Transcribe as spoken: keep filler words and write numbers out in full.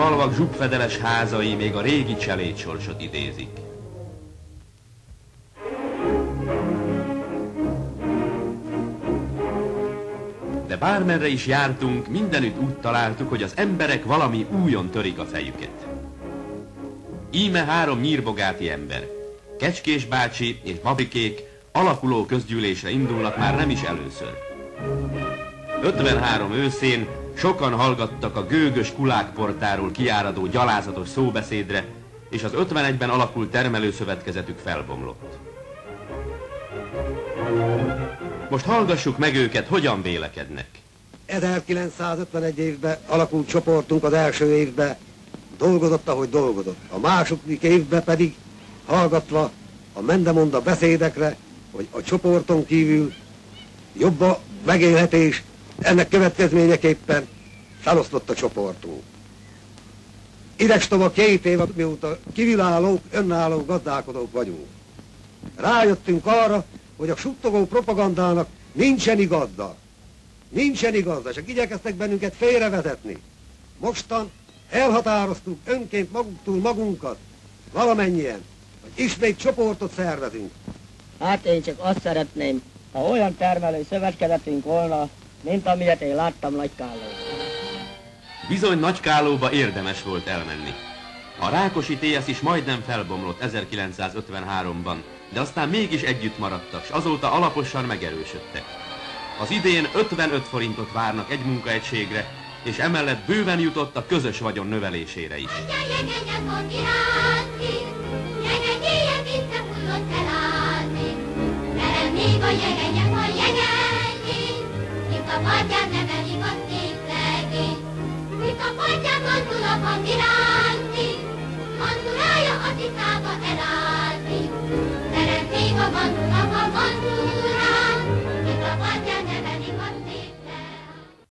falvak zsubfedeles házai még a régi cselédsorsot idézik. De bármerre is jártunk, mindenütt úgy találtuk, hogy az emberek valami újon törik a fejüket. Íme három nyírbogáti ember, Kecskés bácsi és Babikék alakuló közgyűlésre indulnak már nem is először. ötvenhárom őszén sokan hallgattak a gőgös kulákportáról kiáradó gyalázatos szóbeszédre, és az ötvenegyben alakult termelőszövetkezetük felbomlott. Most hallgassuk meg őket, hogyan vélekednek. ezerkilencszázötvenegy évben alakult csoportunk, az első évben dolgozott, ahogy dolgozott. A második évben pedig hallgatva a mendemonda beszédekre, hogy a csoporton kívül jobb a megélhetés, ennek következményeképpen felosztott a csoportunk. Idestova két év, mióta kívülállók, önálló gazdálkodók vagyunk. Rájöttünk arra, hogy a suttogó propagandának nincsen igazda. Nincsen igazda, csak igyekeztek bennünket félrevezetni. Mostan elhatároztuk önként magunktól magunkat, valamennyien, hogy ismét csoportot szervezünk. Hát én csak azt szeretném, ha olyan termelő szövetkezetünk volna, mint amilyet én láttam Nagykállóban. Bizony Nagykállóba érdemes volt elmenni. A Rákosi té es is majdnem felbomlott ezerkilencszázötvenháromban, de aztán mégis együtt maradtak, s azóta alaposan megerősödtek. Az idén ötvenöt forintot várnak egy munkaegységre, és emellett bőven jutott a közös vagyon növelésére is. A padján nevelik a szép szegény, itt a padján mozdul a hangirát.